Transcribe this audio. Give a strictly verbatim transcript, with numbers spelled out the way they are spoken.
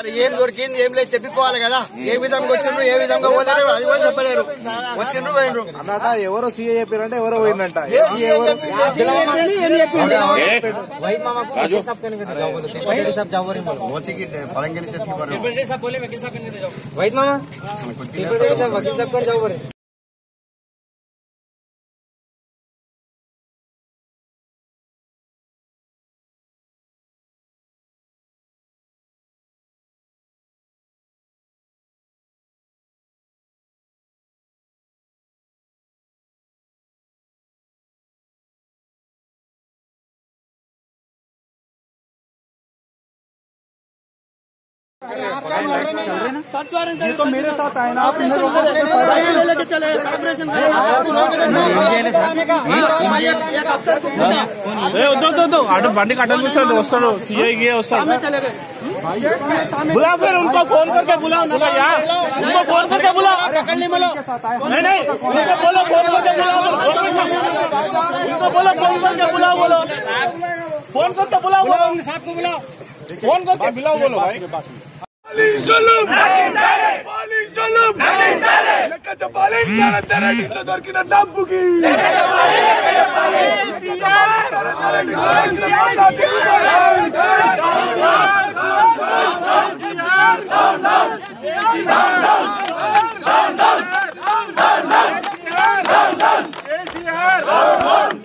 ఏం దొరికింది ఏం లేదు చెప్పిపోవాలి కదా. ఏ విధంగా వచ్చిండ్రు ఏ విధంగా పోలేరు అది కూడా చెప్పలేరు. వచ్చిండ్రు పోయిండ్రు అన్నట ఎవరో సీఏ చెప్పారంటే ఎవరో పోయిందంట. వైద్ మామా वकील साहब कर जाओ बोले ये तो मेरे साथ आए ना, आप इधर लेके चले अटू बंडी कटल वस्ताడు सीआई वस्ताడు बुला फिर उनको फोन करके बुलाओ ना यार, उनको फोन करके बुलाओ। नहीं नहीं उनको बोलो फोन करके बुलाओ, उनको बोलो फोन करके बुलाओ, बोलो फोन करके बुलाओ, बोलो साहब को बुलाओ, फोन करके बुलाओ, बोलो भाई దొరికిన డబ్బుకి కేసీఆర్